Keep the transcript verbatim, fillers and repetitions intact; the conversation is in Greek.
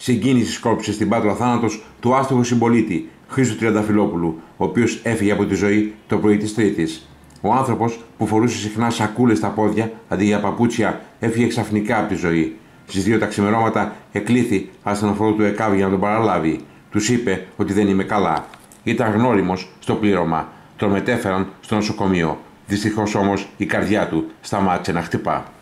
Συγκίνηση σκόρπισε στην Πάτρα ο θάνατος του άστοχου συμπολίτη Χρήστου Τριανταφυλόπουλου, ο οποίος έφυγε από τη ζωή το πρωί της Τρίτης. Ο άνθρωπος, που φορούσε συχνά σακούλες στα πόδια αντί για παπούτσια, έφυγε ξαφνικά από τη ζωή. Στις δύο τα ξημερώματα εκλήθη ασθενοφόρο του ΕΚΑΒ για να τον παραλάβει. Τους είπε ότι δεν είμαι καλά. Ήταν γνώριμος στο πλήρωμα. Τον μετέφεραν στο νοσοκομείο. Δυστυχώς όμως η καρδιά του σταμάτησε να χτυπά.